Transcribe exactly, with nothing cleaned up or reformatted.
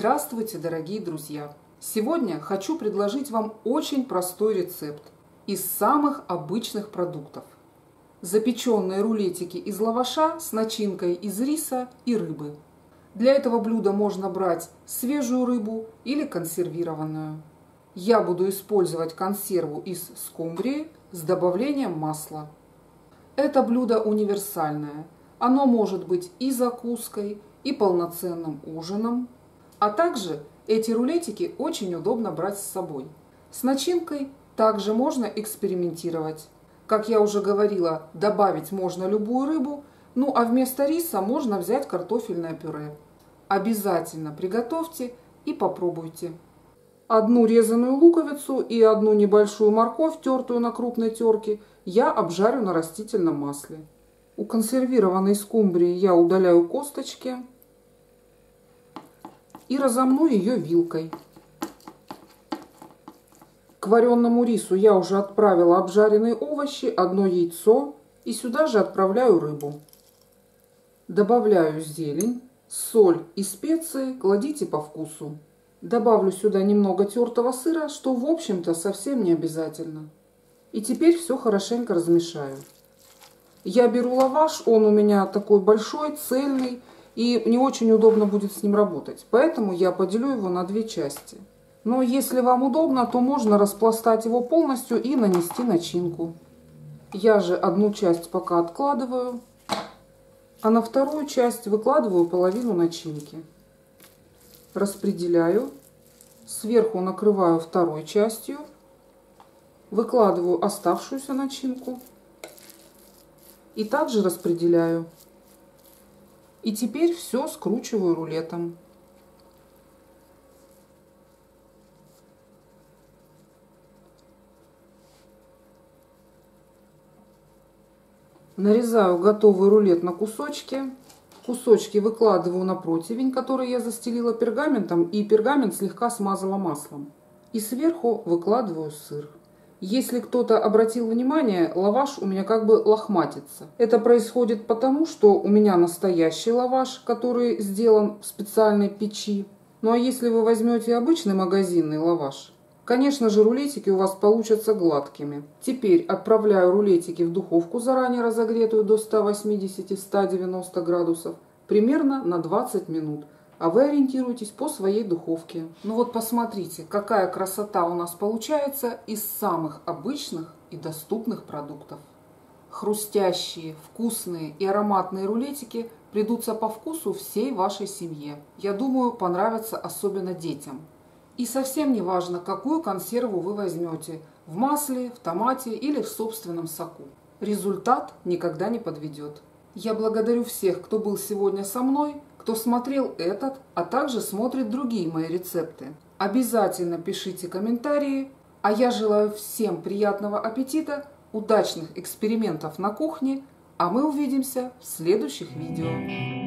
Здравствуйте, дорогие друзья! Сегодня хочу предложить вам очень простой рецепт из самых обычных продуктов. Запеченные рулетики из лаваша с начинкой из риса и рыбы. Для этого блюда можно брать свежую рыбу или консервированную. Я буду использовать консерву из скумбрии с добавлением масла. Это блюдо универсальное. Оно может быть и закуской, и полноценным ужином. А также эти рулетики очень удобно брать с собой. С начинкой также можно экспериментировать. Как я уже говорила, добавить можно любую рыбу, ну а вместо риса можно взять картофельное пюре. Обязательно приготовьте и попробуйте. Одну резаную луковицу и одну небольшую морковь, тертую на крупной терке, я обжарю на растительном масле. У консервированной скумбрии я удаляю косточки и разомну ее вилкой. К вареному рису я уже отправила обжаренные овощи, одно яйцо, и сюда же отправляю рыбу. Добавляю зелень, соль и специи кладите по вкусу. Добавлю сюда немного тертого сыра, что в общем-то совсем не обязательно. И теперь все хорошенько размешаю. Я беру лаваш, он у меня такой большой, цельный, и не очень удобно будет с ним работать. Поэтому я поделю его на две части. Но если вам удобно, то можно распластать его полностью и нанести начинку. Я же одну часть пока откладываю, а на вторую часть выкладываю половину начинки. Распределяю, сверху накрываю второй частью, выкладываю оставшуюся начинку и также распределяю. И теперь все скручиваю рулетом. Нарезаю готовый рулет на кусочки. Кусочки выкладываю на противень, который я застелила пергаментом, и пергамент слегка смазала маслом. И сверху выкладываю сыр. Если кто-то обратил внимание, лаваш у меня как бы лохматится. Это происходит потому, что у меня настоящий лаваш, который сделан в специальной печи. Ну а если вы возьмете обычный магазинный лаваш, конечно же, рулетики у вас получатся гладкими. Теперь отправляю рулетики в духовку, заранее разогретую до ста восьмидесяти — ста девяноста градусов, примерно на двадцать минут. А вы ориентируйтесь по своей духовке. Ну вот посмотрите, какая красота у нас получается из самых обычных и доступных продуктов. Хрустящие, вкусные и ароматные рулетики придутся по вкусу всей вашей семье. Я думаю, понравятся особенно детям. И совсем не важно, какую консерву вы возьмете – в масле, в томате или в собственном соку. Результат никогда не подведет. Я благодарю всех, кто был сегодня со мной, кто смотрел этот, а также смотрит другие мои рецепты. Обязательно пишите комментарии, а я желаю всем приятного аппетита, удачных экспериментов на кухне, а мы увидимся в следующих видео.